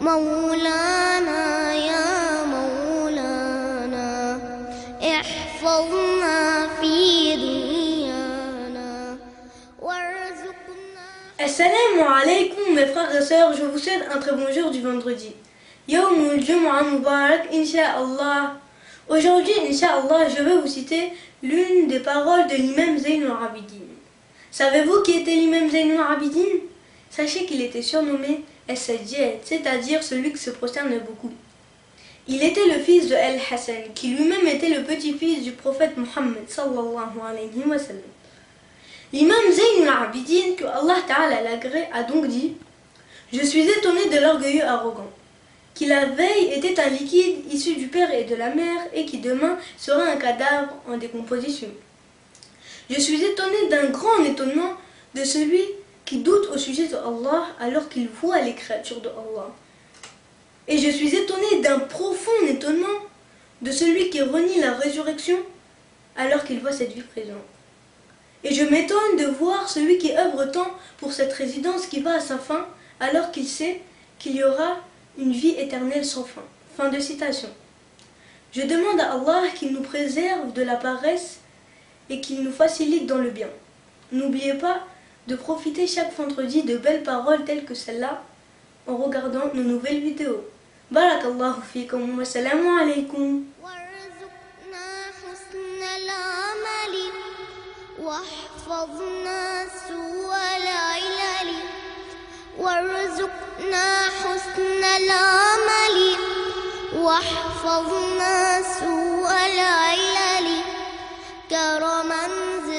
مولانا يا مولانا احفظنا في دنيانا وارزقنا. Assalamu alaikum mes frères et sœurs, je vous souhaite un très bon jour du vendredi. Yawmul Jumu'ah Mubarak, Inch'Allah. Aujourd'hui, Inch'Allah, je vais vous citer l'une des paroles de l'imam Zayn al-Abidin. Savez-vous qui était l'imam Zayn al-Abidin? Sachez qu'il était surnommé As-Sajjad, c'est-à-dire celui qui se prosterne beaucoup. Il était le fils de Al-Hassan, qui lui-même était le petit-fils du prophète Muhammad sallallahu alayhi wa sallam. L'imam Zayn al-Abidin, que Allah Ta'ala l'agrée, a donc dit: je suis étonné de l'orgueilleux arrogant, qui la veille était un liquide issu du père et de la mère, et qui demain sera un cadavre en décomposition. Je suis étonné d'un grand étonnement de celui qui doute au sujet de Allah alors qu'il voit les créatures de Allah. Et je suis étonné d'un profond étonnement de celui qui renie la résurrection alors qu'il voit cette vie présente. Et je m'étonne de voir celui qui œuvre tant pour cette résidence qui va à sa fin alors qu'il sait qu'il y aura une vie éternelle sans fin. Fin de citation. Je demande à Allah qu'il nous préserve de la paresse et qu'il nous facilite dans le bien. N'oubliez pas de profiter chaque vendredi de belles paroles telles que celle-là en regardant nos nouvelles vidéos. Barakallahu fikum wa salamu alaykum. واحفظنا سوء العلل وارزقنا حسن العمل واحفظنا سوء العلل كرما